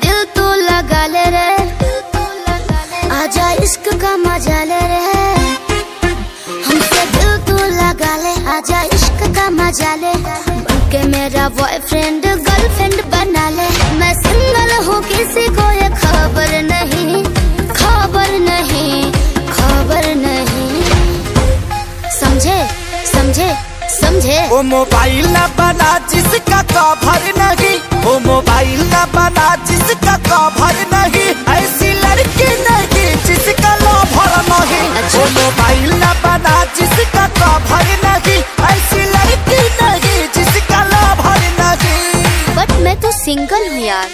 दिल तो लगा ले रे, आजा इश्क का मजा ले रे। हमसे दिल तो लगा ले, आजा इश्क का मजा ले। बनके मेरा बॉयफ्रेंड गर्लफ्रेंड बना ले। मैं सिंगल हूँ, किसी को ये खबर नहीं, खबर नहीं, खबर नहीं। समझे समझे समझे। वो मोबाइल न बना जिसका कवर नहीं, वो मोबाइल न बना जिसका कवर नहीं। ऐसी लड़की नहीं जिसका लवर नहीं। वो मोबाइल न बना जिसका कवर नहीं। ऐसी लड़की नहीं जिसका लवर नहीं। बट मैं तो सिंगल हूँ यार।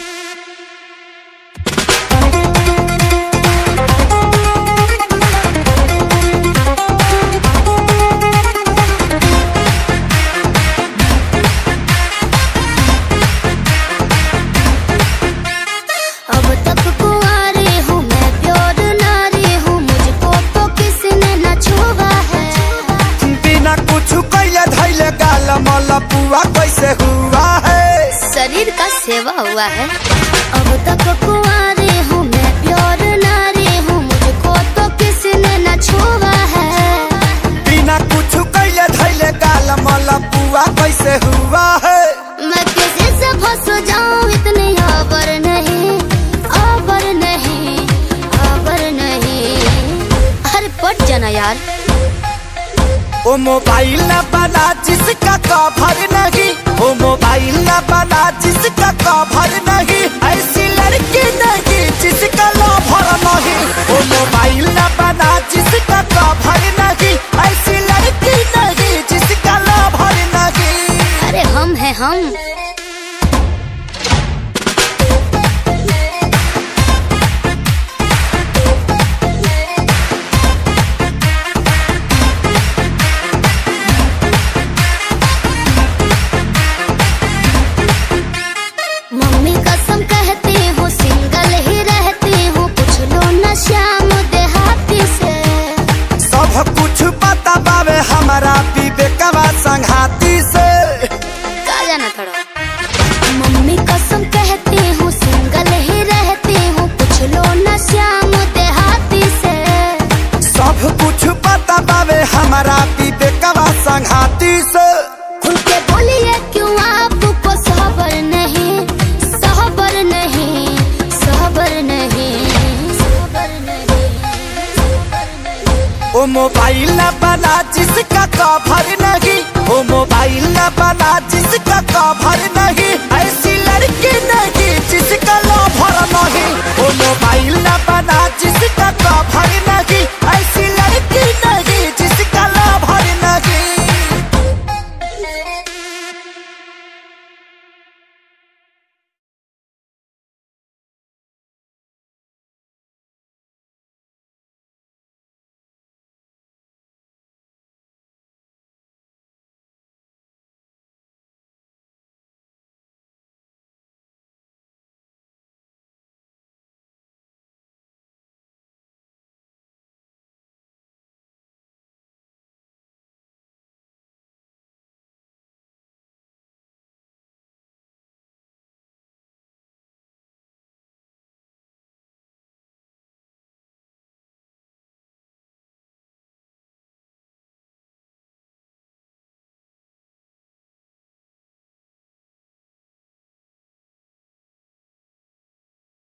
पुआ कैसे हुआ है, शरीर का सेवा हुआ है। अब तक कुंवारी हूँ मैं, प्योर नारी हूँ, मुझको तो किसी ने न छुआ है। बिना कुछ कैले धैले गाल मला पुआ कैसे हुआ है। मैं किसी से फंस जाऊँ इतनी आबर नहीं, आबर नहीं, आबर नहीं। अरे पट जाना यार। वो मोबाइल न बना जिसका कवर नहीं, वो मोबाइल न बना जिसका कवर नहीं। ऐसी लड़की नहीं जिसका लवर नहीं। वो मोबाइल न बना जिसका कवर नहीं। ऐसी लड़की नहीं जिसका लवर नहीं। अरे हम हैं हम। मम्मी कसम कहती हूँ सिंगल ही रहती हूँ, पूछ लो न श्याम देहाती से। सब कुछ पता बावे हमारा विवेकवा संघाती से। का जाना थोड़ा। मम्मी कसम कहती हूँ सिंगल ही रहती हूँ, पूछ लो न श्याम देहाती से। सब कुछ पता बावे हमारा विवेकवा संघाती से। उनके बोलिए क्यों आपको सबर नहीं, सबर नहीं, सबर नहीं, सबर नहीं। वो मोबाइल न बना जिसका कवर नहीं, वो मोबाइल न बना जिसका कवर नहीं। ऐसी लड़की नहीं जिसका